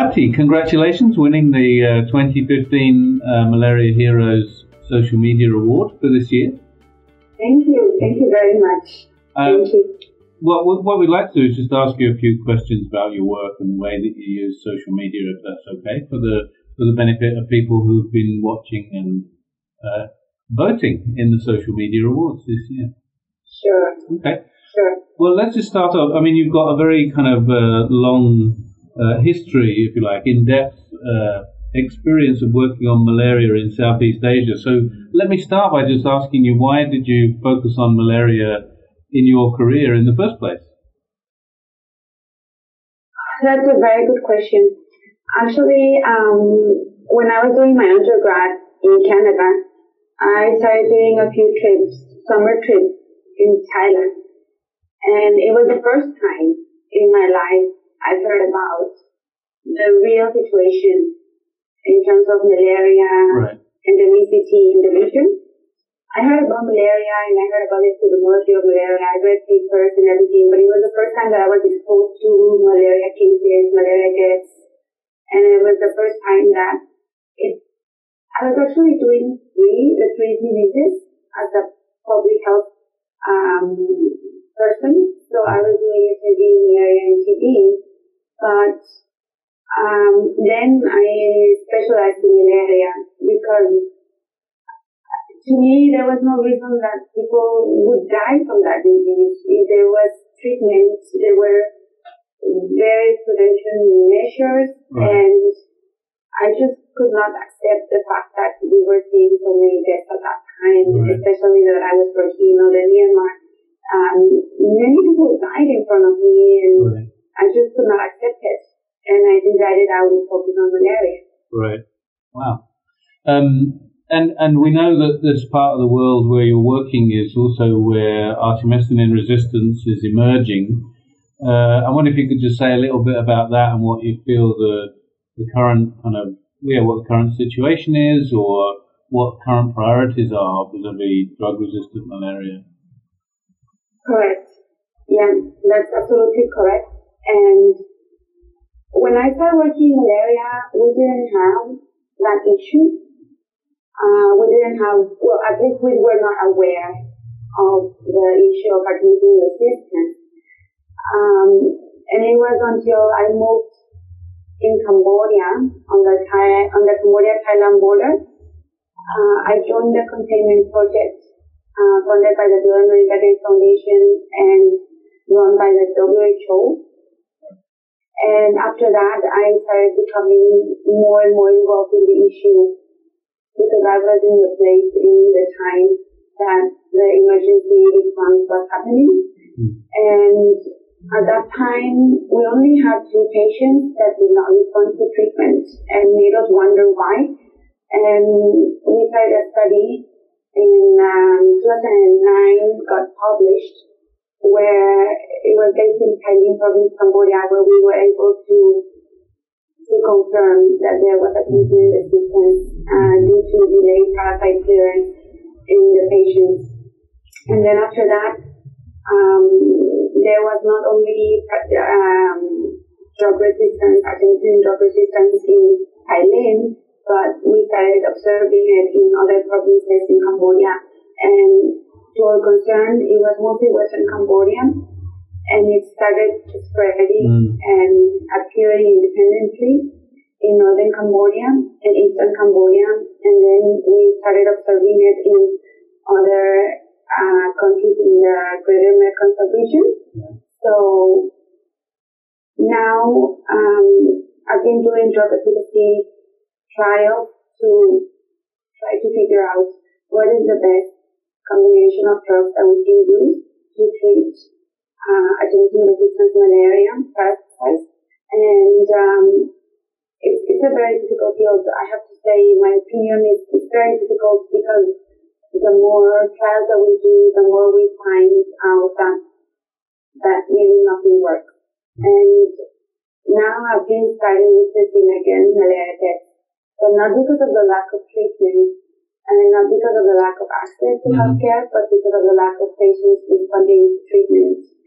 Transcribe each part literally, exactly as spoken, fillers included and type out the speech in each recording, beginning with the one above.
Canavati, congratulations winning the uh, twenty fifteen uh, Malaria Heroes Social Media Award for this year. Thank you. Thank you very much. Um, Thank you. What, what we'd like to do is just ask you a few questions about your work and the way that you use social media, if that's okay, for the for the benefit of people who've been watching and uh, voting in the social media awards this year. Sure. Okay. Sure. Well, let's just start off. I mean, you've got a very kind of uh, long uh, history, if you like, in-depth uh, experience of working on malaria in Southeast Asia. So let me start by just asking you, why did you focus on malaria in your career in the first place? That's a very good question. Actually, um, when I was doing my undergrad in Canada, I started doing a few trips, summer trips in Thailand. And it was the first time in my life I heard about the real situation in terms of malaria, right, endemicity in the region. I heard about malaria and I heard about the epidemiology of malaria. I read papers and everything, but it was the first time that I was exposed to malaria cases, malaria deaths, and it was the first time that it, I was actually doing three, the three diseases as a public health um, person. So I was doing H I V, malaria, and T B, but um, then I specialized in malaria because to me, there was no reason that people would die from that disease. If there was treatment, there were various prevention measures, right, and I just could not accept the fact that we were seeing so many deaths at that time, right, especially that I was working, you know, the Myanmar. Um, many people died in front of me, and right, I just could not accept it. And I decided I would focus on malaria. Right. Wow. Um, And and we know that this part of the world where you're working is also where artemisinin resistance is emerging. Uh, I wonder if you could just say a little bit about that and what you feel the the current kind of yeah what the current situation is, or what current priorities are vis-a-vis drug-resistant malaria. Correct. Yeah, that's absolutely correct. And when I started working in malaria, we didn't have that issue. Uh, we didn't have, well, at least we were not aware of the issue of artemisinin resistance. Um, and it was until I moved in Cambodia, on the Thai, on the Cambodia-Thailand border. Uh, I joined the containment project, uh, funded by the Bill and Melinda Gates Foundation and run by the W H O. And after that, I started becoming more and more involved in the issue, because I was in the place in the time that the emergency response was happening. Mm. And at that time, we only had two patients that did not respond to treatment and made us wonder why. And we started a study in um, two thousand nine, got published, where it was based in Thailand province, Cambodia, where we were able to to confirm that there was artemisinin resistance uh, due to delayed parasite clearance in the patients. And then after that, um, there was not only um, drug resistance, artemisinin drug resistance in Thailand, but we started observing it in other provinces in Cambodia. And to our concern, it was mostly Western Cambodia, and it started spreading mm. and appearing independently in Northern Cambodia and Eastern Cambodia, and then we started observing it in other uh, countries in the Greater Mekong region. Yeah. So now um, I've been doing drug efficacy trials to try to figure out what is the best combination of drugs that we can use to treat uh, artemisinin-resistant malaria parasites. And um, it's, it's a very difficult field. I have to say, in my opinion, it's, it's very difficult because the more trials that we do, the more we find out that that really nothing works. And now I've been starting researching again malaria deaths, but not because of the lack of treatment, and not because of the lack of access to mm-hmm. healthcare, but because of the lack of patients responding to treatment.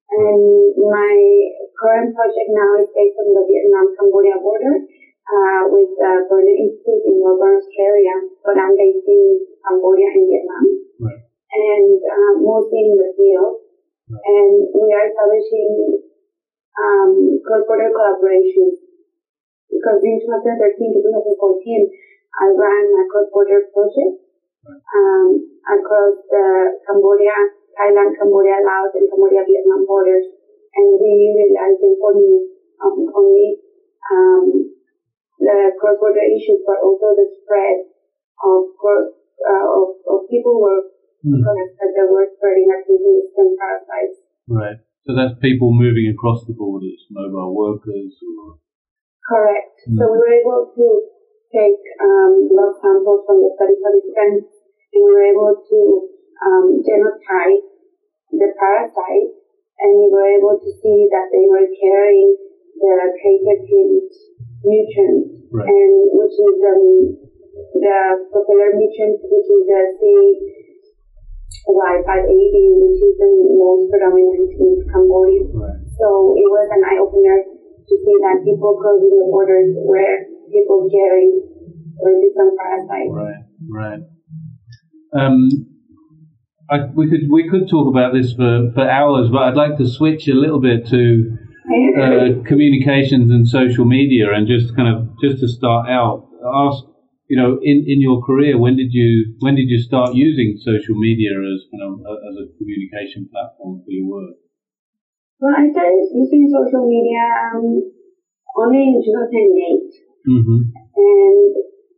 And my current project now is based on the Vietnam-Cambodia border uh, with the Berlin Institute in Melbourne, Australia, but I'm based in Cambodia and Vietnam, right. and uh, mostly in the field. Right. And we are establishing um, cross-border collaboration because in twenty thirteen to twenty fourteen, I ran a cross-border project right. um, across the Cambodia, Thailand, Cambodia, Laos, and Cambodia, Vietnam borders, and we realized the importance of not only um, the cross-border issues, but also the spread of cross uh, of, of people who are mm. that they were spreading activities and parasites. Right. So that's people moving across the borders, mobile workers, or correct. Mm. So we were able to take um, blood samples from the study participants, and we were able to um, genotype the parasite, and we were able to see that they were carrying the catetin mutant, right. and which is um, the popular mutant, which is the C Y five eighty, which is the most predominant in Cambodia. Right. So it was an eye opener to see that people crossing the borders were people carrying resistant parasites. Right, right. Um, I, we could we could talk about this for, for hours, but I'd like to switch a little bit to uh, communications and social media, and just kind of just to start out, ask you know in, in your career, when did you when did you start using social media as kind of a, as a communication platform for your work? Well, I started using social media um, only in two thousand eight, mm-hmm. and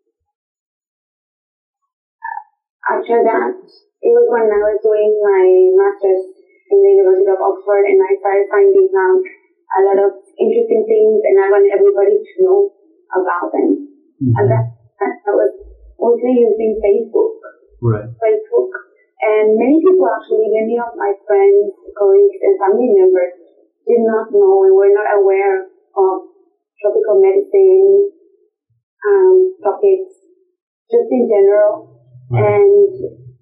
after that, it was when I was doing my master's in the University of Oxford, and I started finding out a lot of interesting things, and I wanted everybody to know about them. Mm-hmm. And that, that I was mostly using Facebook. Right. Facebook. And many people actually, many of my friends, colleagues, and family members did not know and were not aware of tropical medicine um, topics, just in general. Right. And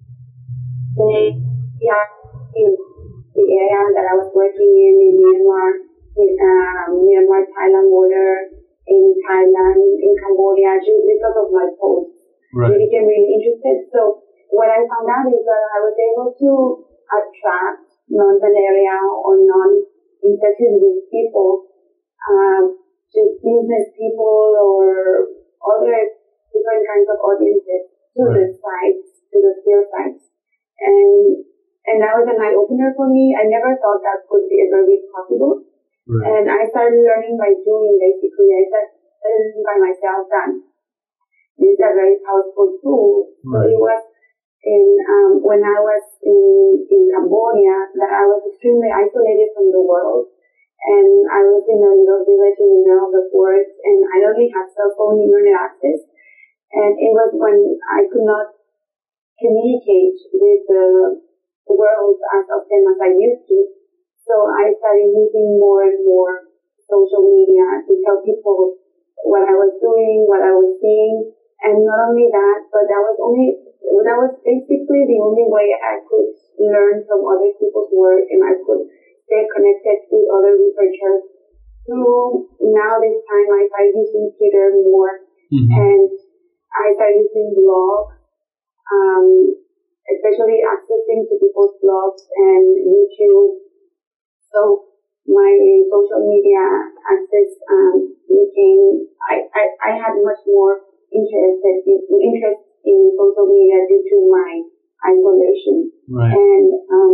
they, yeah, in the area that I was working in, in Myanmar, in um, Myanmar, Thailand border, in Thailand, in Cambodia, just because of my posts. Right. They became really interested. So what I found out is that I was able to attract non-malaria or non-infectious disease people, uh, just business people or other different kinds of audiences to right. the sites, to the field sites. And and that was an eye-opener for me. I never thought that could be ever be possible. Right. And I started learning by doing, basically. I started learning by myself that this is a very powerful tool. Right. So it was in um, when I was in, in Cambodia that I was extremely isolated from the world. And I was in a little village in the middle of the forest, and I only had cell phone internet access. And it was when I could not communicate with the world as often as I used to. So I started using more and more social media to tell people what I was doing, what I was seeing. And not only that, but that was only, that was basically the only way I could learn from other people's work, and I could stay connected with other researchers. So now this time I started using Twitter more, mm-hmm. and I started using blogs, um, especially accessing to people's blogs and YouTube. So my social media access um, became, I, I, I had much more interested in, interest in social media due to my isolation. Right. And um,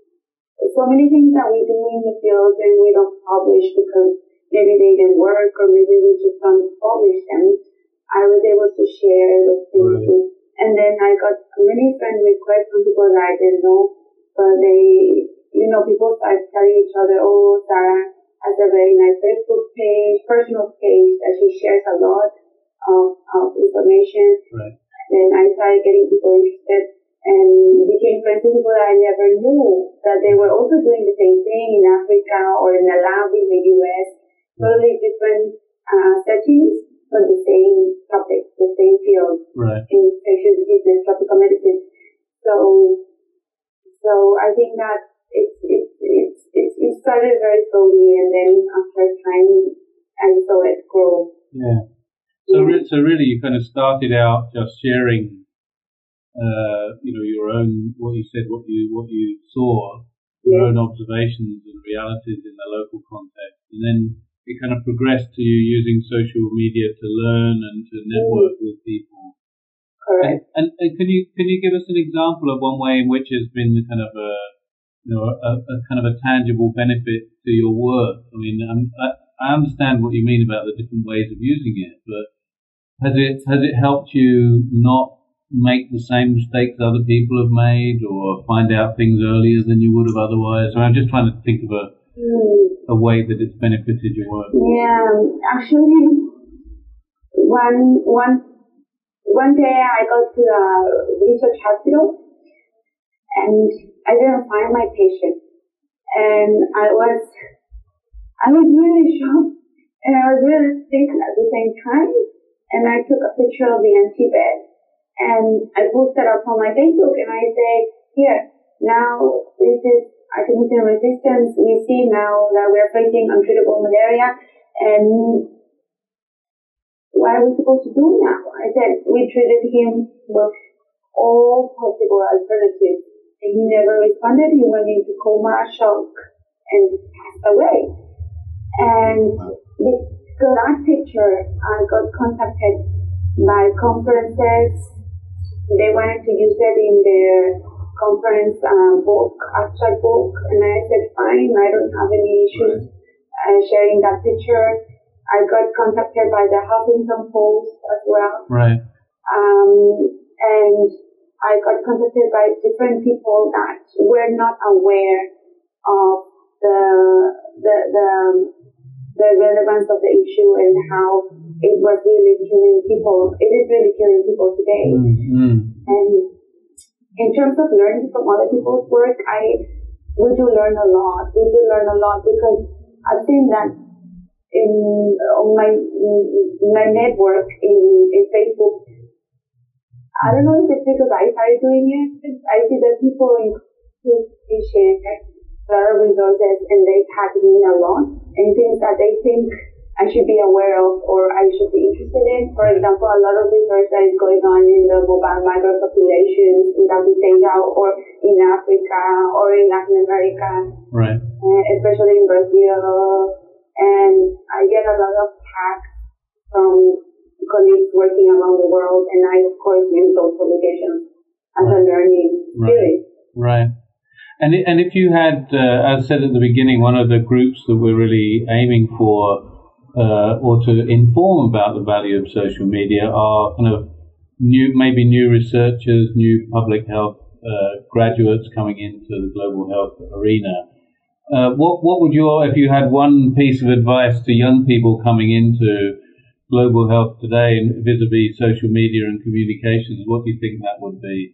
so many things that we do in the field and we don't publish because maybe they didn't work or maybe we just don't publish them. I was able to share those things. Right. And then I got many friend requests from people that I didn't know, but they, you know, people started telling each other, oh, Sara has a very nice Facebook page, personal page, that she shares a lot of, of information. Right. Then I started getting people interested and became friends with people that I never knew, that they were also doing the same thing in Africa or in a lab in the U S, totally different uh, settings, but the same topic, the same field, right. in infectious diseases, tropical medicine. So, so I think that it's it's it's it's it started very slowly, and then after time, I saw it grow. Yeah. So, Yeah. re- so really, you kind of started out just sharing, uh, you know, your own, what you said, what you what you saw, your Yes. own observations and realities in the local context, and then it kind of progressed to you using social media to learn and to network mm. with people. Correct. And, and, and can you can you give us an example of one way in which has been the kind of a you know a, a kind of a tangible benefit to your work? I mean, I'm, I I understand what you mean about the different ways of using it, but has it has it helped you not make the same mistakes other people have made, or find out things earlier than you would have otherwise? So I'm just trying to think of a mm. a way that it's benefited your work. Yeah, actually, one one. One day I got to a research hospital and I didn't find my patient, and I was I was really shocked and I was really sick at the same time, and I took a picture of the empty bed and I posted up on my Facebook and I said, here, now this is artemisinin resistance. We see now that we're facing untreatable malaria, and what are we supposed to do now? I said, we treated him with all possible alternatives, and he never responded. He went into coma, shock, and passed away. And because of that picture, I got contacted by conferences. They wanted to use it in their conference uh, book, abstract book, and I said, fine, I don't have any issues uh, sharing that picture. I got contacted by the Huffington Post as well. Right. Um, and I got contacted by different people that were not aware of the, the, the, the relevance of the issue and how it was really killing people. It is really killing people today. Mm-hmm. And in terms of learning from other people's work, I, we do learn a lot. We do learn a lot because I've seen that in on my my network in, in Facebook. I don't know if it's because I started doing it. I see that people share a lot of resources and they tag me a lot and things that they think I should be aware of or I should be interested in. For example, a lot of research that is going on in the mobile migrant populations in Southeast Asia or in Africa or in Latin America, right? Uh, especially in Brazil. And I get a lot of tags from colleagues working around the world, and I, of course, use those publications as right. a learning experience. Right. right. And and if you had, uh, as I said at the beginning, one of the groups that we're really aiming for, uh, or to inform about the value of social media, are kind of new, maybe new researchers, new public health uh, graduates coming into the global health arena. Uh, what what would your, if you had one piece of advice to young people coming into global health today and vis-a-vis social media and communications, what do you think that would be?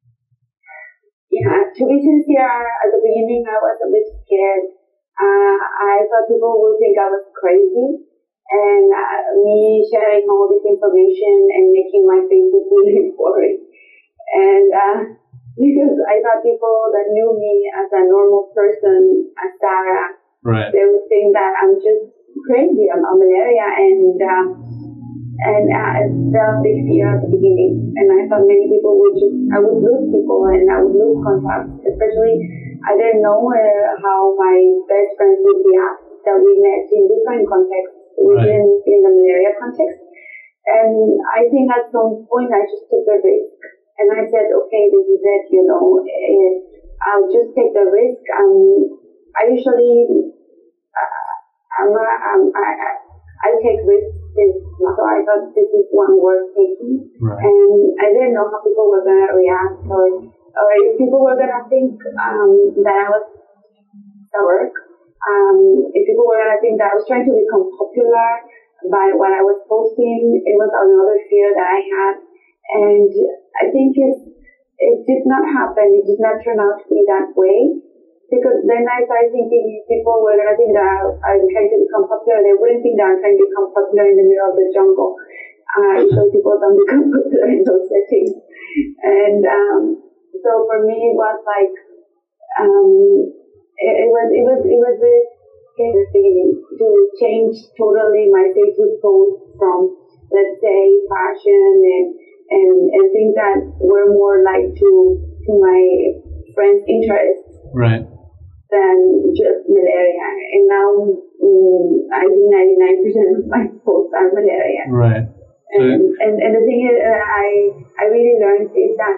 Yeah, to be sincere, at the beginning I was a bit scared. Uh, I thought people would think I was crazy, and uh, me sharing all this information and making my Facebook really boring. And uh, because I thought people that knew me as a normal person, as Sara, right. they would think that I'm just crazy about malaria, and uh, and uh, that was a big fear at the beginning. And I thought many people would just, I would lose people and I would lose contact. Especially, I didn't know uh, how my best friends would react that we met in different contexts within right. in the malaria context. And I think at some point I just took the risk. And I said, okay, this is it, you know, uh, I'll just take the risk. Um, I usually, uh, I'm, I'm, I, I take risks, so I thought this is one worth taking. Right. And I didn't know how people were going to react, or, or if people were going to think um, that I was at work, um, if people were going to think that I was trying to become popular by what I was posting. It was another fear that I had. And I think it, it did not happen. It did not turn out to be that way. Because then I started thinking if people were going to think that I'm trying to become popular, they wouldn't think that I'm trying to become popular in the middle of the jungle. Uh, so people don't become popular in those settings. And um, so for me, it was like, um, it, it was it was it was very interesting to change totally my Facebook post from, let's say, fashion and and and things that were more like to to my friends' interests, right, than just malaria. And now mm, I think ninety-nine percent of my posts are malaria. Right. So, and, and and the thing is, uh, I I really learned is that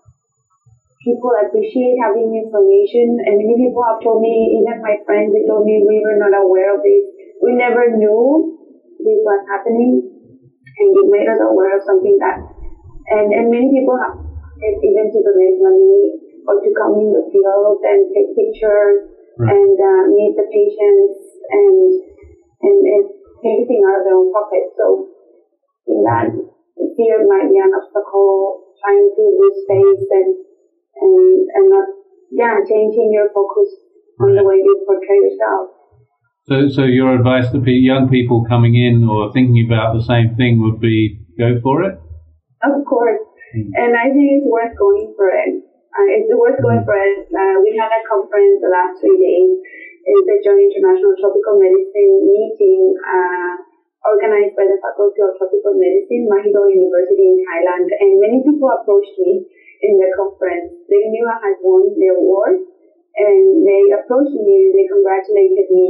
people appreciate having information, and many people have told me, even my friends, they told me we were not aware of this. We never knew this was happening, and it made us aware of something that, and, and many people have even to donate money or to come in the field and take pictures, right, and uh, meet the patients and, and and take everything out of their own pocket. So in that, fear might be an obstacle, trying to lose face and and and not yeah changing your focus on the way you portray yourself. So so your advice to young people coming in or thinking about the same thing would be go for it? Of course, mm. and I think it's worth going for it. Uh, it's worth going for it. Uh, we had a conference the last three days. It's the Joint International Tropical Medicine meeting uh, organized by the Faculty of Tropical Medicine, Mahidol University in Thailand, and many people approached me in the conference. They knew I had won the award, and they approached me and they congratulated me,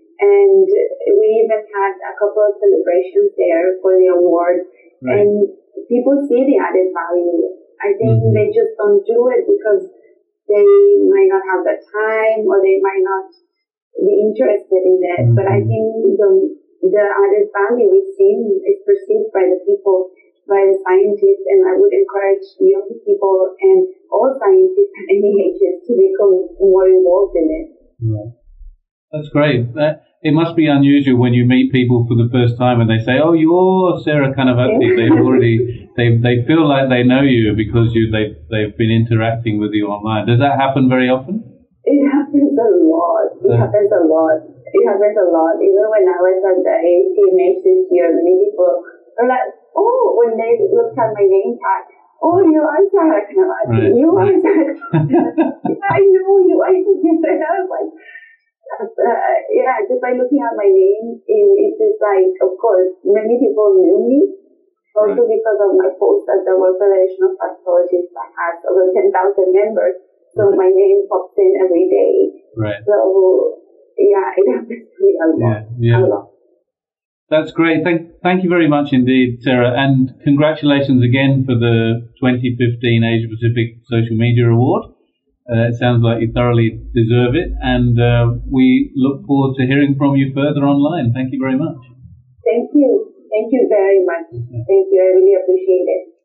and we even had a couple of celebrations there for the award, right, and people see the added value. I think mm-hmm. they just don't do it because they might not have the time or they might not be interested in it, mm-hmm. but I think the the added value is seen, is perceived by the people, by the scientists, and I would encourage young people and all scientists at any ages to become more involved in it. Yeah. That's great. That, it must be unusual when you meet people for the first time and they say, "Oh, you're Sara Canavati." Yeah. They've already they they feel like they know you because you they they've been interacting with you online. Does that happen very often? It happens a lot. It uh, happens a lot. It happens a lot. Even when I was at the A C M H this year, many people are like, "Oh," when they looked at my name tag, "Oh, you are Sara Canavati. Right. You are Sara Canavati. I know you." I was like, uh, yeah, just by looking at my name, it, it's just like, of course, many people knew me, also right, because of my post at the World Federation of Pathologists that has over ten thousand members. So right, my name pops in every day. Right. So yeah, it happens to me a lot. Yeah, yeah. A lot. That's great. Thank, thank you very much indeed, Sara, and congratulations again for the twenty fifteen Asia Pacific Social Media Award. Uh, it sounds like you thoroughly deserve it, and uh, we look forward to hearing from you further online. Thank you very much. Thank you. Thank you very much. Thank you. I really appreciate it.